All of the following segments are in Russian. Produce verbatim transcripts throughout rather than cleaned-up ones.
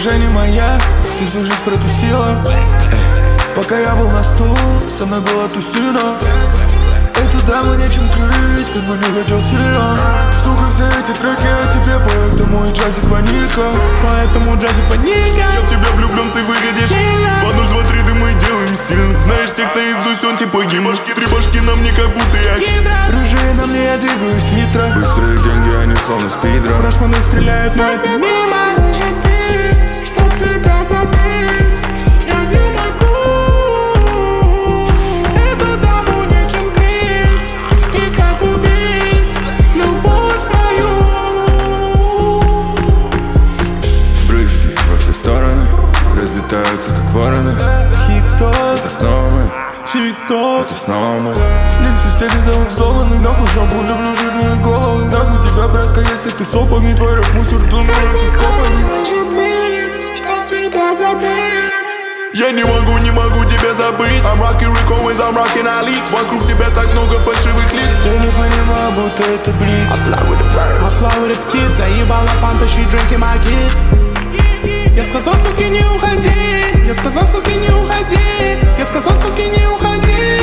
уже не моя, ты всю жизнь протусила. Пока я был на стул, со мной была тусина. Эту даму нечем крыть, как бы не хотел сильно. Сука, все эти треки о тебе, поэтому и джазик ванилька. Поэтому джазик ванилька. Я в тебя влюблен, ты выглядишь по ноль два три, да мы делаем сильно. Знаешь текст наизусть, он типа гимн. Три башки на мне, как будто я рыжие на мне, я двигаюсь хитро. Быстрые деньги, они словно спидра. Фрешманы стреляют, но это мимо. Чтоб тебя забыть, я не могу. Эту даму нечем крыть. И как убить любовь мою. Брызги во все стороны разлетаются, как вороны. Хитос, это снова мы. тик-ток, это снова мы. Лин системе да он взломанный. Нахуй шампунь, люблю жирные головы. Нахуй тебя, братка, если ты сопами. Твой рэп мусор, ты нравится с копами. Чтоб тебя забыть. Я не могу, не могу тебя забыть. I'm rocking Rick Owens, I'm rocking Ali. Вокруг тебя так много фальшивых лиц. Я не понимаю, будто это блиц. I fly with the birds. I fly with the птиц. Заебала фанта, she drinking my kids. Я сказал, суки, не уходи. Я сказал, суки, не уходи. Я сказал, суки, не уходи.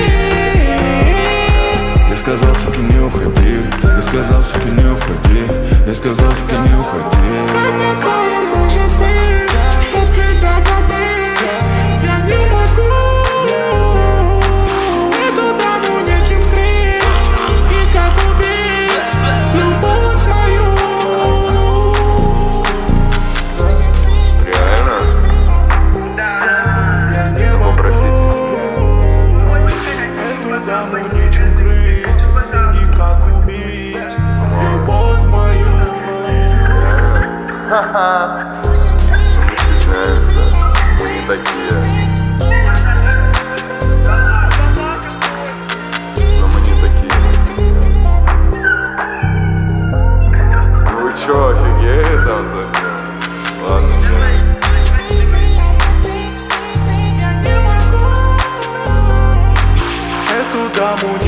Я сказал, суки, не уходи. Я сказал, суки, не уходи. Я сказал, суки, не уходи. Какое может быть, чтоб тебя забыть, я не могу. Эту даму нечем крыть. И как убить любовь мою. Реально? Я не могу. Эту даму нечем крыть. И как убить любовь мою. Ха-ха. Стесняются. Мы не такие. Но мы не такие. Ну вы чё, офигели там совсем? Ладно, все. Эту даму